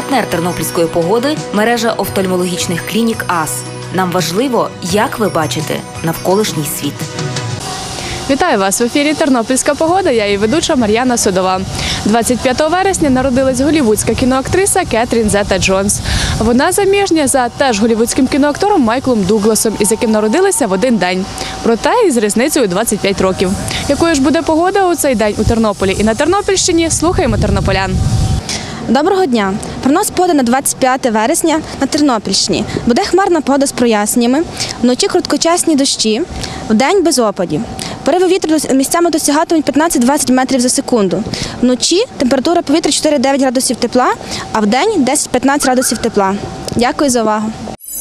Партнер тернопільської погоди – мережа офтальмологічних клінік АС. Нам важливо, як ви бачите навколишній світ. Вітаю вас! В ефірі «Тернопільська погода», я її ведуча Мар'яна Судова. 25 вересня народилась голлівудська кіноактриса Кетрін Зета-Джонс. Вона заміжня за теж голлівудським кіноактором Майклом Дугласом, із яким народилися в один день. Проте із різницею 25 років. Якою ж буде погода у цей день у Тернополі і на Тернопільщині, слухаємо тернополян. Доброго дня! Прогноз погоди на 25 вересня на Тернопільщині. Буде хмарна погода з проясненнями, вночі короткочасні дощі, вдень без опадів. Пориви вітру місцями досягатимуть 15-20 метрів за секунду. Вночі температура повітря 4-9 градусів тепла, а вдень 10-15 градусів тепла. Дякую за увагу.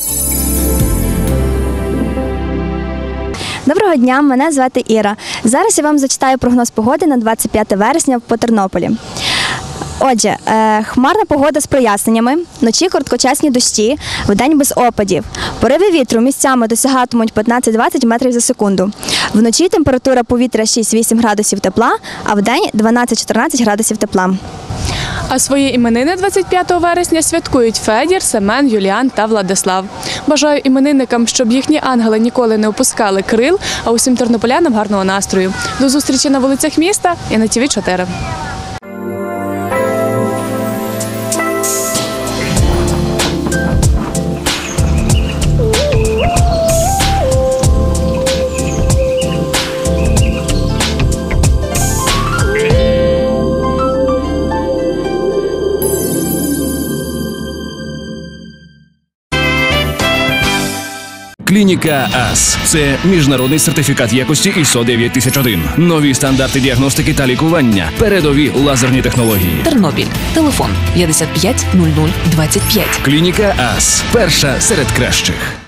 Доброго дня, мене звати Іра. Зараз я вам зачитаю прогноз погоди на 25 вересня по Тернополі. Отже, хмарна погода з проясненнями, вночі короткочасні дощі, вдень без опадів. Пориви вітру місцями досягатимуть 15-20 метрів за секунду. Вночі температура повітря 6-8 градусів тепла, а вдень 12-14 градусів тепла. А свої іменини 25 вересня святкують Федір, Семен, Юліан та Владислав. Бажаю іменинникам, щоб їхні ангели ніколи не опускали крил, а усім тернополянам гарного настрою. До зустрічі на вулицях міста і на ТВ4. Клініка АС – це міжнародний сертифікат якості ISO 9001. Нові стандарти діагностики та лікування. Передові лазерні технології. Тернопіль. Телефон 55 00 25. Клініка АС – перша серед кращих.